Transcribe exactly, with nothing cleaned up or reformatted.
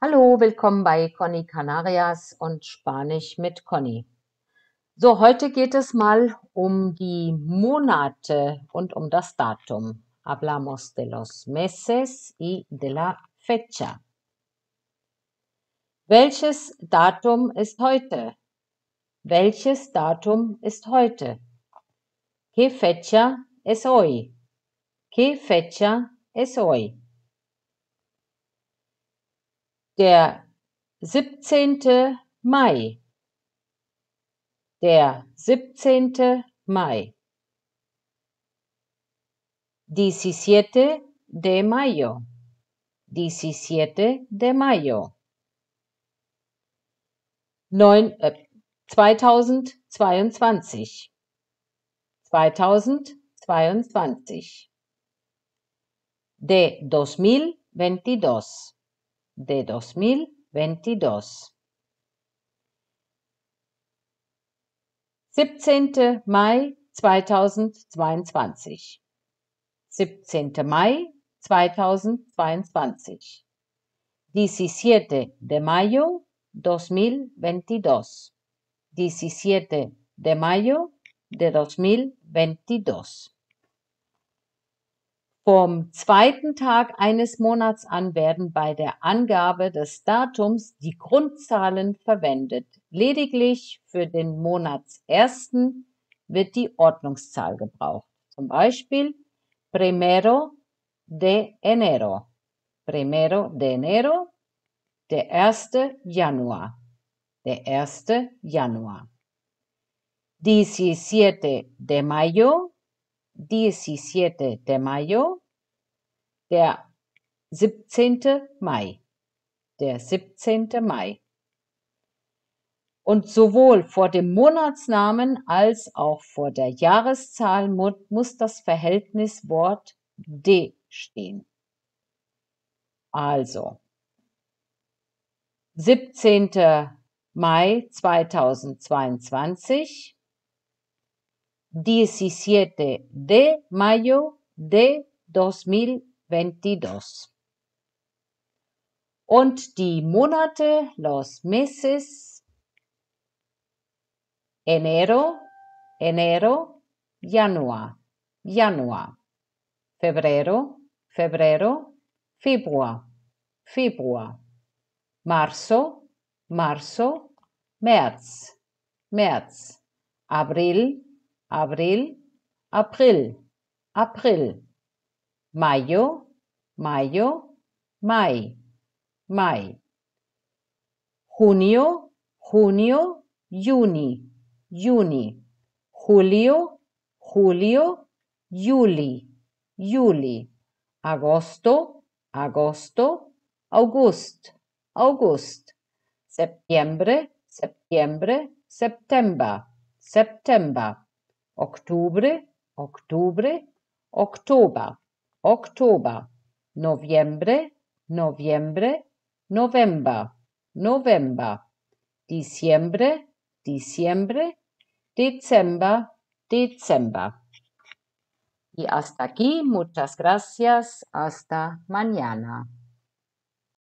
Hallo, willkommen bei Conny Canarias und Spanisch mit Conny. So, heute geht es mal um die Monate und um das Datum. Hablamos de los meses y de la fecha. Welches Datum ist heute? Welches Datum ist heute? ¿Qué fecha es hoy? ¿Qué fecha es hoy? Der siebzehnte Mai. Der siebzehnte Mai. diecisiete de mayo. diecisiete de mayo. Neun, äh, zweitausendzweiundzwanzig. zweitausendzweiundzwanzig. De dos mil veintidós. De dos mil veintidós. siebzehnte Mai zweitausendzweiundzwanzig. siebzehnte Mai zweitausendzweiundzwanzig. diecisiete de mayo dos mil veintidós. diecisiete de mayo de dos mil veintidós. Vom zweiten Tag eines Monats an werden bei der Angabe des Datums die Grundzahlen verwendet. Lediglich für den Monatsersten wird die Ordnungszahl gebraucht. Zum Beispiel Primero de enero. Primero de enero, der erste Januar. Der erste Januar. diecisiete de mayo. diecisiete de mayo, der siebzehnte Mai. Der siebzehnte Mai. Und sowohl vor dem Monatsnamen als auch vor der Jahreszahl muss das Verhältniswort de stehen. Also, siebzehnte Mai zweitausendzweiundzwanzig, diecisiete de mayo de dos mil veintidós. Und die Monate, los meses, enero, enero, Januar, Januar, febrero, febrero, Februar, Februar, marzo, marzo, März, März, April, April, April, April, Mayo, Mayo, Mai, Mai, Junio, Junio, Juni, Juni, Julio, Julio, Juli, Juli, Agosto, Agosto, August, August, Septiembre, Septiembre, September, September, Oktober, Oktober, Oktober, Oktober, Noviembre, Noviembre, November, November, Diciembre, Diciembre, Dezember, Dezember. Y hasta aquí, muchas gracias, hasta mañana.